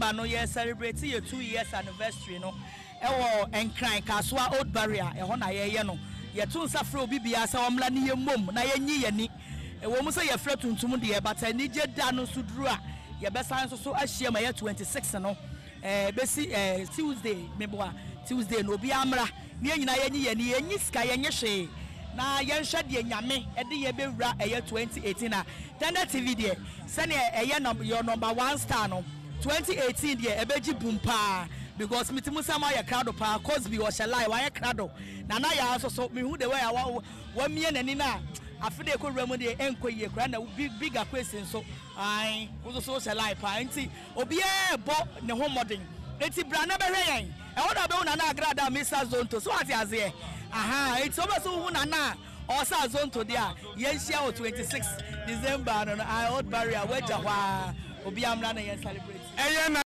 December no ye celebrate your 2 years anniversary no. Ewo enkran kaswa old barrier eho na ye no. Ye tun safre obi bia se omla ne ye mom na ye nyi ye ni. Ewo mu se ye frɛ tuntum de ye bata ni je da no suduru a ye besan so ahia ma ye 26 no. Besi Tuesday meboa Tuesday no bi amra ne nyina ye nyi ye ni enyi ska ye nye hwe. Na yenhwe de nyame e de ye bewura eye 2018 na Thunder TV de se ne eye your number 1 star no 2018 de e beji bumpa because mitimusama ya crowd pa Cosby o shelai wa ya crowd na ya so me hu the way wa mie nani na afide ko remu de enkoye kra na big Akwess so ai wo so shelai pa nti obi e bo ne ho modern enti bra na behwe yen e woda be una na agrada Mr. Zonto so ati aze aha enti obo so hu na Osa Zonto dia yenhia o 26 December no I old barrier weja hwa obi amra na yen celebrate